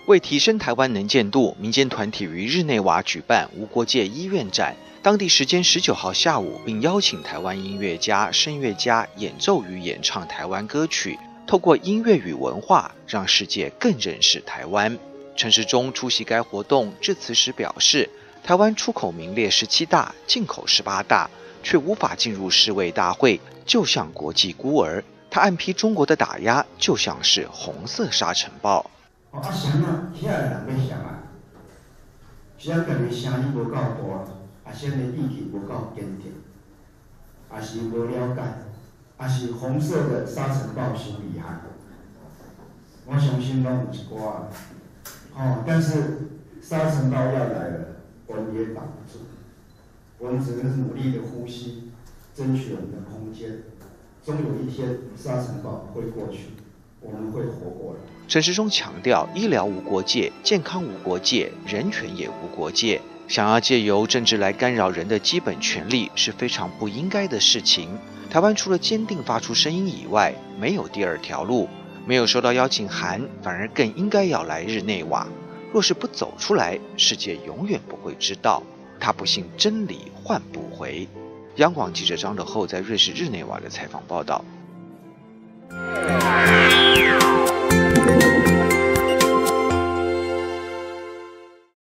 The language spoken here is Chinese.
为提升台湾能见度，民间团体于日内瓦举办无国界医院展，当地时间19号下午，并邀请台湾音乐家、声乐家演奏与演唱台湾歌曲，透过音乐与文化，让世界更认识台湾。陈时中出席该活动致辞时表示，台湾出口名列17大，进口18大，却无法进入世卫大会，就像国际孤儿。他暗批中国的打压就像是红色沙尘暴。 谁啊，遐个人要嫌啊，是咱家己声音无够大，谁的意气无够坚定，是无了解，是红色的沙尘暴伤厉害。我相信拢有一寡，但是沙尘暴要来了，我们也挡不住。我们只能努力的呼吸，争取我们的空间。终有一天，沙尘暴会过去，我们会活过来。 陈时中强调，医疗无国界，健康无国界，人权也无国界。想要借由政治来干扰人的基本权利是非常不应该的事情。台湾除了坚定发出声音以外，没有第二条路。没有收到邀请函，反而更应该要来日内瓦。若是不走出来，世界永远不会知道。他不信真理换不回。央广记者张德厚在瑞士日内瓦的采访报道。